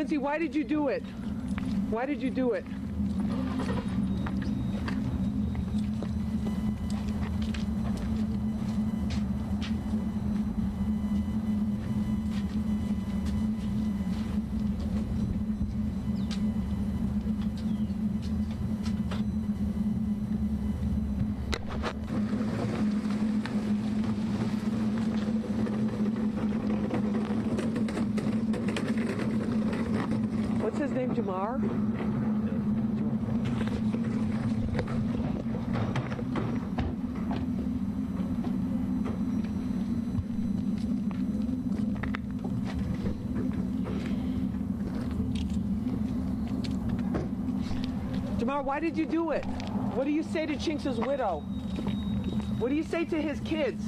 Quincy, why did you do it? Why did you do it? What's his name, Jamar? Jamar, why did you do it? What do you say to Chinx's widow? What do you say to his kids?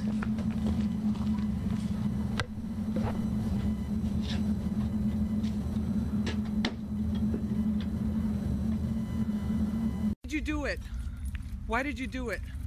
Why did you do it? Why did you do it?